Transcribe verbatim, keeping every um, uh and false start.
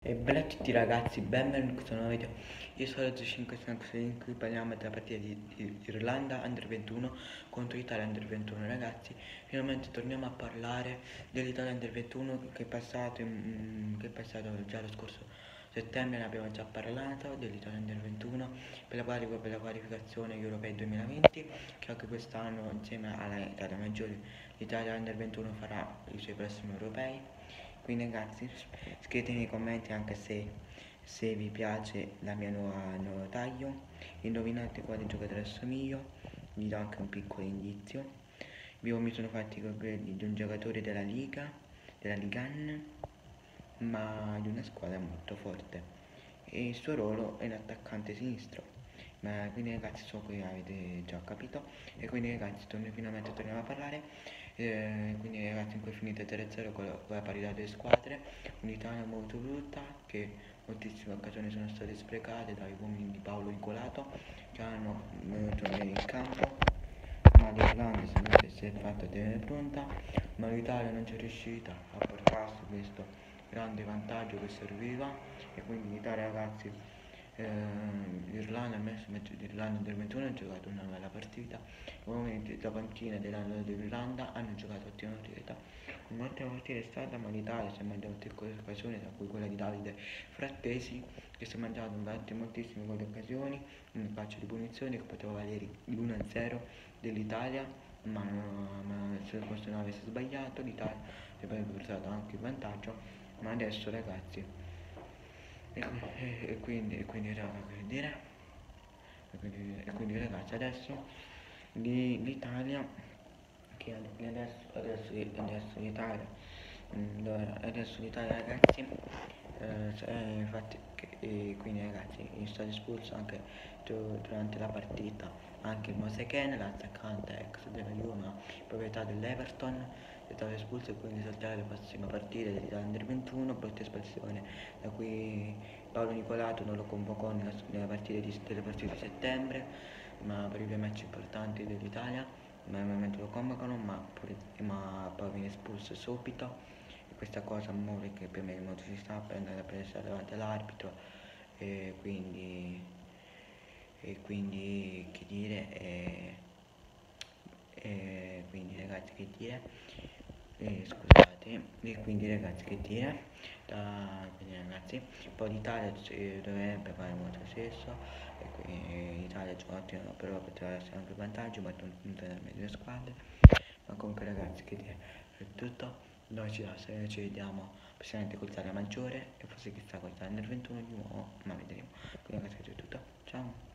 E bella a tutti ragazzi, benvenuti in questo nuovo video. Io sono zero cinque in cui parliamo della partita di, di Irlanda Under ventuno contro Italia Under ventuno. Ragazzi, finalmente torniamo a parlare dell'Italia Under ventuno che è passato, in, che è passato già lo scorso settembre. Ne abbiamo già parlato dell'Italia Under ventuno per la, quali- per la qualificazione europei duemilaventi, che anche quest'anno insieme alla Italia Maggiore l'Italia Under ventuno farà i suoi prossimi europei. Quindi ragazzi, scrivetemi nei commenti anche se, se vi piace la mia nuova, nuovo taglio. Indovinate quale giocatore assomiglio, vi do anche un piccolo indizio. Io mi sono fatti capelli di un giocatore della Liga, della Ligan, ma di una squadra molto forte. E il suo ruolo è l'attaccante sinistro. Ma quindi ragazzi, so che avete già capito. E quindi ragazzi, torno, finalmente torniamo a parlare. Eh, quindi ragazzi, in cui è finita zero a zero con la, con la parità delle squadre, un'Italia molto brutta, che moltissime occasioni sono state sprecate dai uomini di Paolo Nicolato, che hanno venuto in campo, ma l'Irlanda sembra si è fatta tenere pronta, ma l'Italia non c'è riuscita a portarsi questo grande vantaggio che serviva. E quindi l'Italia ragazzi, eh, l'Irlanda ha messo mezzo d'Irlanda del ventuno, ha giocato una bella partita. I uomini della panchina dell'Irlanda hanno giocato ottima partita. Un'ottima partita è stata, ma l'Italia si è mangiata molte occasioni, tra cui quella di Davide Frattesi, che si è mangiato infatti moltissime quelle occasioni, un calcio di punizione che poteva valere l'uno a zero dell'Italia, ma, ma se questo non avesse sbagliato l'Italia avrebbe portato anche il vantaggio. Ma adesso ragazzi, e, e, e quindi, e quindi raga, che dire? E quindi, e quindi ragazzi, adesso l'Italia, che adesso, adesso, adesso l'Italia, mm, adesso l'Italia ragazzi, eh, eh, infatti, che, e quindi ragazzi, è stato espulso anche durante la partita anche il Moseken, l'attaccante ex della Juve, ma proprietà dell'Everton, è stato espulso, e quindi salterà le prossime partite dell'Italia Under ventuno, brutta espulsione, da cui Paolo Nicolato non lo convocò nella, nella partita di, delle partite di settembre, ma per i due match importanti dell'Italia, ma ovviamente lo convocano, ma, pure, ma poi viene espulso subito. E questa cosa muove che per me il modo si sta prendendo a presa davanti all'arbitro, e quindi, e quindi che dire, e, e quindi ragazzi che dire, e scusate, e quindi ragazzi che dire, da, quindi ragazzi, poi l'Italia eh, dovrebbe fare molto stesso, e quindi l'Italia gioca ottimo, però poteva essere anche vantaggio, ma non nelle due squadre. Ma comunque ragazzi che dire, è tutto, noi ci, ci vediamo prossimamente con l'Italia maggiore, e forse chissà con l'Italia nel ventuno di nuovo, ma vedremo. Quindi ragazzi è tutto, ciao.